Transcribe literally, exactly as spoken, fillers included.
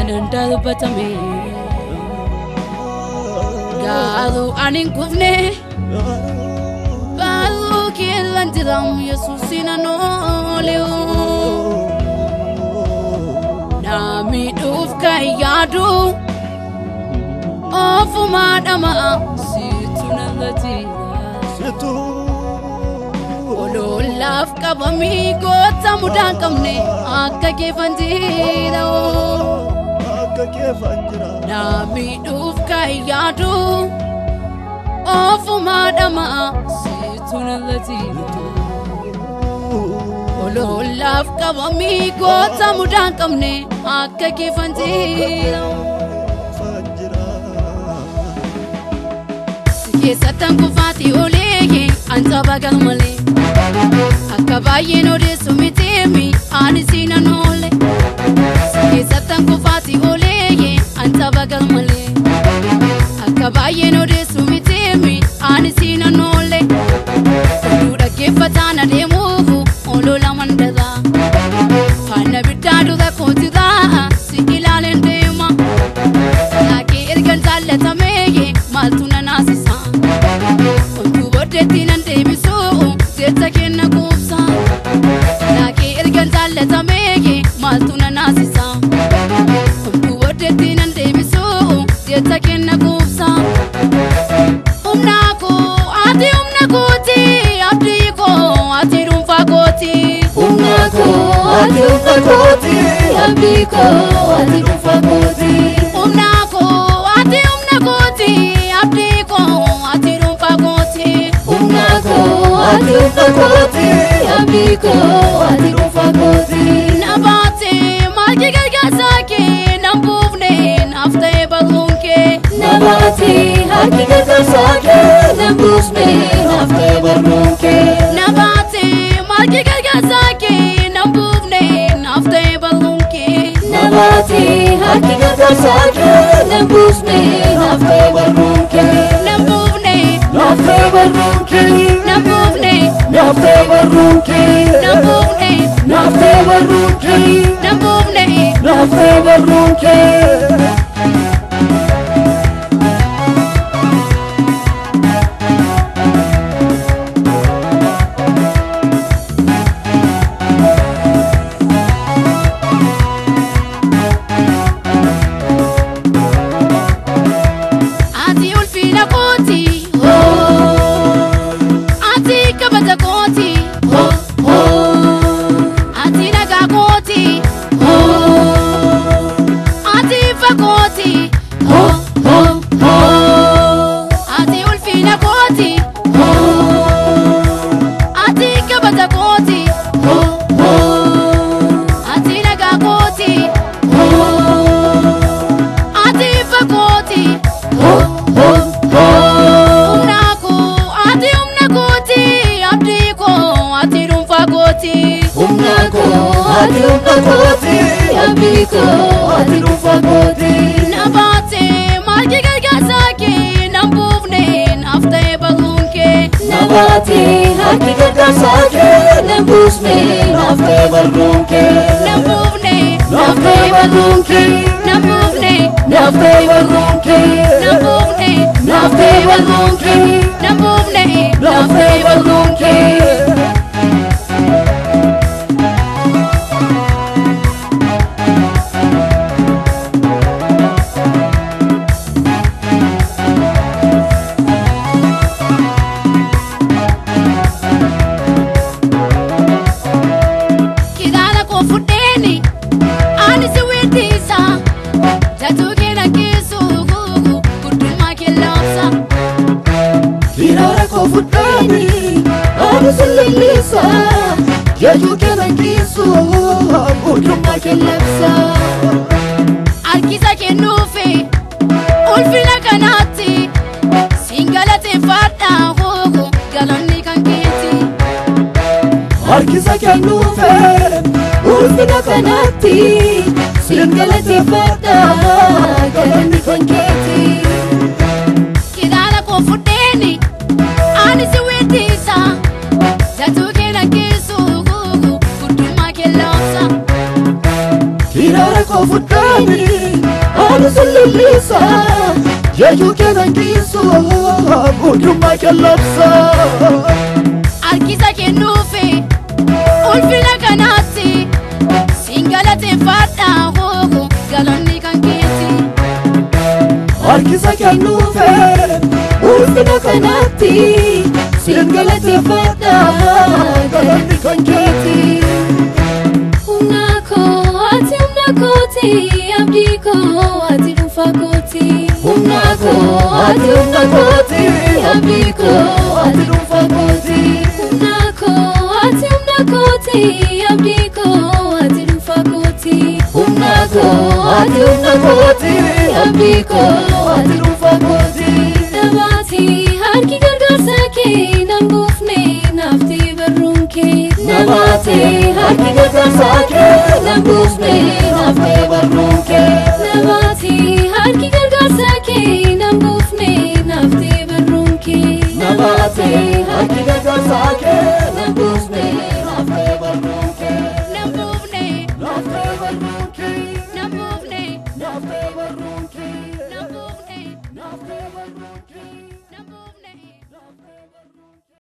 Nandal batame Gadu anin kufne Gadu kielan tiram Yesusina no leo Nami duf kayadu Ofu madama Situ nalati Situ Olo laf kabami Kota mudan kamne Akka kefanjira Akka kefanjira Nami duf kayadu Ofu madama Situ nalati Olo laf kabami Kota mudan kamne Akka kefanjira Satan kufati olege anta bagal male akabaye no de sumitemi anisina nole Satan kufati olege anta bagal male akabaye no de sumitemi anisina nole Duda kefatana de muvu olola mandada Fana bitadu da kotida si ilalendema Laki irgan zalata mege maltuna nasisa Tinan debisu zeta kenna kupsa Laki irgan zalata mege maltuna nasisa Kumtu wate tinan debisu zeta kenna kupsa Umnako ati umnakoti abdiko ati rumfakoti Umnako ati umnakoti abdiko ati rumfakoti Umnako ati umnakoti abdiko ati rumfakoti Ati ufakoti, abiko, ati ufakoti Nabate, malki gargasake, nambuvne, nafte balunke Nabate, malki gargasake, nambuvne, nafte balunke Nabate, malki gargasake, nambuvne, nafte balunke Nabate, malki gargasake, nambuvne, nafte balunke Nambuvne, nafte balunke Nambuvne, nafte balunke Nambuvne, nafte balunke Nambuvne, nafte balunke Ati ulfina koti, Ati kabata koti, oh, oh. Ati naga koti, oh. Ati fakoti, oh, oh, oh. Ati ulfina koti, oh. Ati kabata koti, oh, oh. Ati naga koti, oh. Ati fakoti, oh, oh, oh. Umnako ati umnakoti abdiko ati rumfakoti Umnako ati umnakoti abdiko ati rumfakoti Nabate malki gargasake nambuvne nafte balunke Nabate malki gargasake nambuvne nafte balunke Nambuvne nafte balunke Nambuvne nafte balunke Nambuvne nafte balunke Nambuvne nafte balunke Kidana ko futeni ani siwitisa Jatugina kisu gugu kuduma kelapsa Kidana ko futeni ani siwitisa Jatugina kisu kuduma kelapsa Arkisa kenufi ulfina kanati Singalate fata gugu galani kanketi Arkisa kenufi ulfina kanati Singalate fata galani kanketi Kidana ko futeni ani siwitisa Jatugina kisu gugu kuduma kelapsa Kidana ko fudhani Anu sullisa Yayu kenan kisu Guduma kelapsa Arkisa kennuufi ulfina kanaatti singalateeffadha hoo galanni kan keeti Arkisa kennuufi ulfina kanaatti singalateeffadha galanni kan keeti Humna koo ati humna kooti abdii koo ati dhuunfa kooti Humna koo ati humna kooti abdii koo ati dhuunfa kooti Koti abdiko ati dhufa koti Humna koo ati humna kooti abdiko ati dhufa kooti Nabati harki gargaarsa kee nan buufne nafti barruun kee Nabati harki